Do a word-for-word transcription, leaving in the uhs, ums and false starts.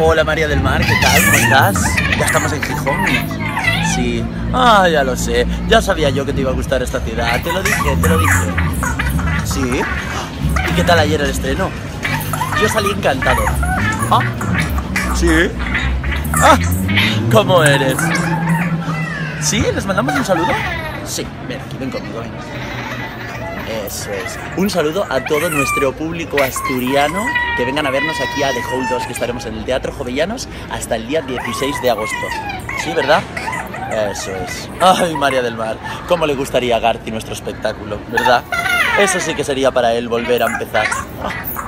Hola María del Mar, ¿qué tal? ¿Cómo estás? Ya estamos en Gijón. Sí. Ah, ya lo sé. Ya sabía yo que te iba a gustar esta ciudad. Te lo dije, te lo dije. ¿Sí? ¿Y qué tal ayer el estreno? Yo salí encantado. ¿Ah? ¿Sí? ¡Ah! ¿Cómo eres? ¿Sí? ¿Les mandamos un saludo? Sí. Ven aquí, ven conmigo, ven. Eso es. Un saludo a todo nuestro público asturiano que vengan a vernos aquí a The Hall dos, que estaremos en el Teatro Jovellanos hasta el día dieciséis de agosto. ¿Sí, verdad? Eso es. Ay, María del Mar, cómo le gustaría a Garci nuestro espectáculo, ¿verdad? Eso sí que sería para él volver a empezar. Ah.